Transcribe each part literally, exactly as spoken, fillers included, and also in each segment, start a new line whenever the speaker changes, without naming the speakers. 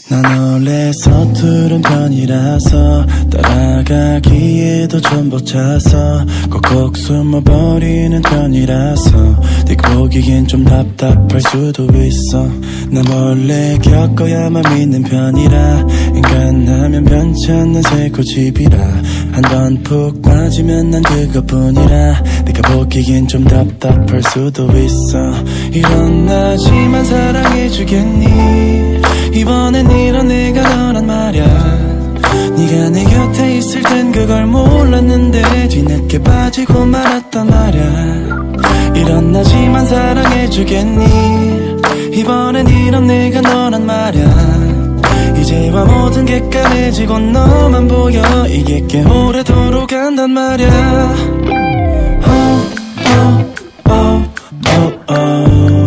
난 원래 서투른 편이라서 따라가기에도 좀 벅차서 꼭꼭 숨어버리는 편이라서 네가 보기엔 좀 답답할 수도 있어. 난 원래 겪어야만 믿는 편이라 인간하면 변치 않는 새고집이라 한번 푹 빠지면 난 그것뿐이라 네가 보기엔 좀 답답할 수도 있어. 일어나지만 사랑해주겠니? 이번엔 이런 내가 너란 말야. 네가 내 곁에 있을 땐 그걸 몰랐는데 뒤늦게 빠지고 말았단 말야. 일어나지만 사랑해주겠니? 이번엔 이런 내가 너란 말야. 이제와 모든 게 까매지고 너만 보여. 이게 꽤 오래도록 간단 말야. oh, oh, oh, oh, oh.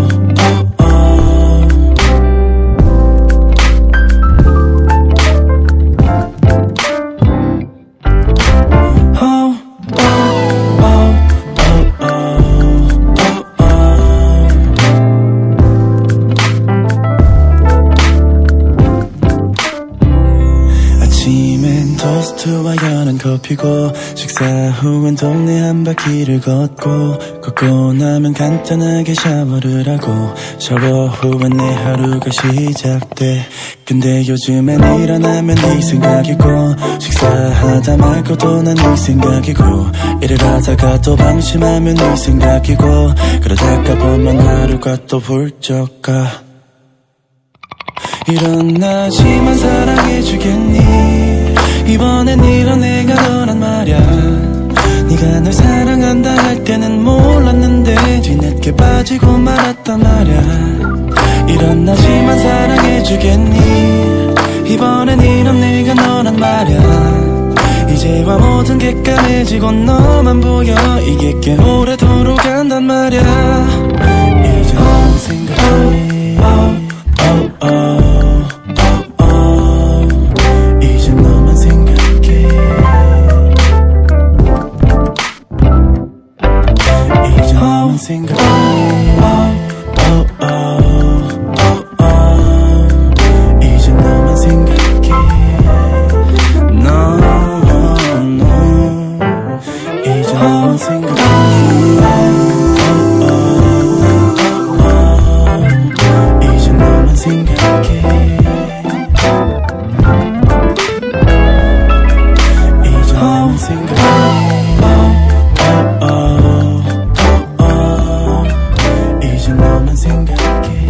토스트와 연한 커피고 식사 후엔 동네 한 바퀴를 걷고 걷고 나면 간단하게 샤워를 하고 샤워 후엔 내 하루가 시작돼. 근데 요즘엔 일어나면 네 생각이고 식사하다 말고 또 난 네 생각이고 일을 하다가 또 방심하면 네 생각이고 그러다가 보면 하루가 또 훌쩍 가. 일어나지만 사랑해주겠니? 이번엔 이런 내가 너란 말야. 네가 널 사랑한다 할 때는 몰랐는데 뒤늦게 빠지고 말았단 말야. 일어나지만 사랑해주겠니? 이번엔 이런 내가 너란 말야. 이제와 모든 게 까매지고 너만 보여. 이게 꽤 오래도록 간단 말야. 이제 너만 생각해. oh, oh, oh. 생각해. oh, oh, oh, oh. 이제 너만 생각해. No, no. 이제 너만 생각해. oh, oh, oh. 이제 너만 생각해. 이제 너만 생각해. oh, oh, oh. 너만 생각해.